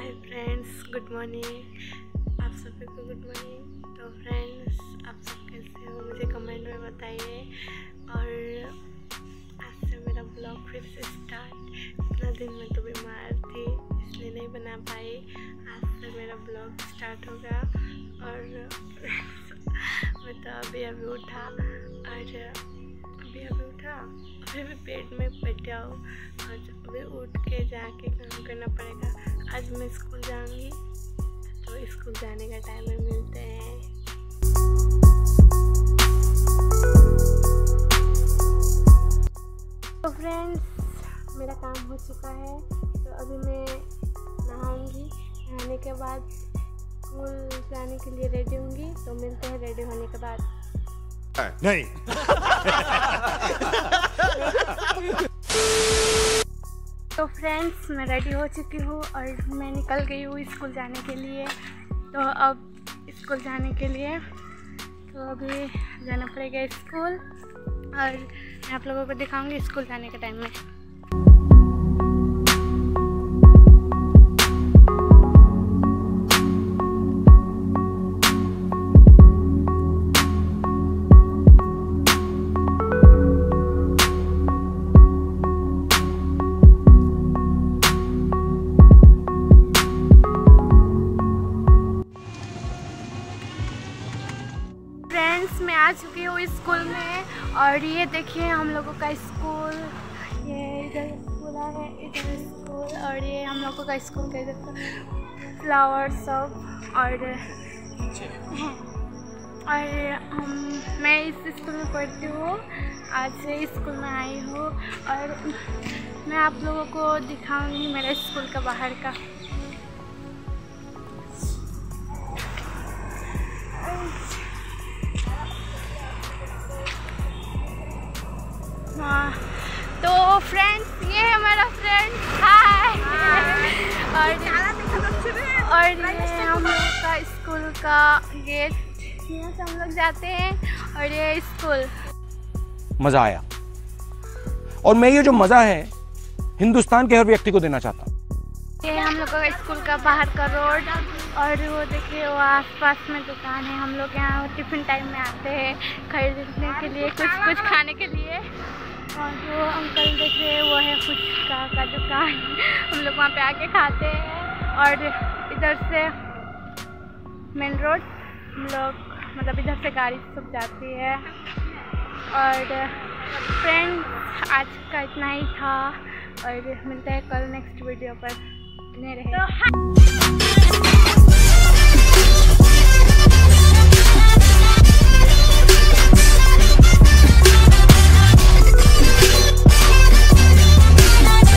Hi friends, good morning. आप सभी को गुड मॉर्निंग। तो फ्रेंड्स, आप सब कैसे हो मुझे कमेंट में बताइए। और आज से मेरा ब्लॉग फिर से स्टार्ट। इतना दिन में तो बीमार थी इसलिए नहीं बना पाई। आज से मेरा ब्लॉग स्टार्ट होगा। और मैं तो अभी उठा और अभी भी पेट में बैठा हूँ और अभी उठ के जाके काम करना पड़ेगा। आज मैं स्कूल जाऊँगी, तो स्कूल जाने का टाइम में मिलते हैं। तो फ्रेंड्स, मेरा काम हो चुका है, तो अभी मैं नहाऊँगी। नहाने के बाद स्कूल जाने के लिए रेडी होंगी। तो मिलते हैं रेडी होने के बाद। नहीं। तो फ्रेंड्स, मैं रेडी हो चुकी हूँ और मैं निकल गई हूँ स्कूल जाने के लिए। तो अब स्कूल जाने के लिए तो अभी जाना पड़ेगा स्कूल, और मैं आप लोगों को दिखाऊंगी स्कूल जाने के टाइम में। फ्रेंड्स, मैं आ चुकी हूँ स्कूल में, और ये देखिए हम लोगों का स्कूल। ये इधर स्कूल है, इधर स्कूल, और ये हम लोगों का स्कूल का इधर फ्लावर सब। और मैं इस स्कूल में पढ़ती हूँ। आज से स्कूल में आई हूँ और मैं आप लोगों को दिखाऊंगी मेरे स्कूल का बाहर का। हाँ, तो फ्रेंड्स, ये है मेरा फ्रेंड। हाय। और ये हम लोग का स्कूल का गेट, यहाँ से हम लोग जाते हैं। और ये स्कूल, मजा आया, और मैं ये जो मजा है हिंदुस्तान के हर व्यक्ति को देना चाहता हूँ। ये हम लोग का स्कूल का बाहर का रोड, और वो देखिए वो आसपास में दुकान है। हम लोग यहाँ टिफिन टाइम में आते हैं खरीदने के लिए, कुछ खाने के लिए। और वो अंकल देख रहे हैं, वो है फुचका का दुकान। हम लोग वहाँ पे आके खाते हैं। और इधर से मेन रोड, हम लोग मतलब इधर से गाड़ी सब जाती है। और फ्रेंड्स, आज का इतना ही था, और मिलते हैं कल नेक्स्ट वीडियो पर। बने रहे।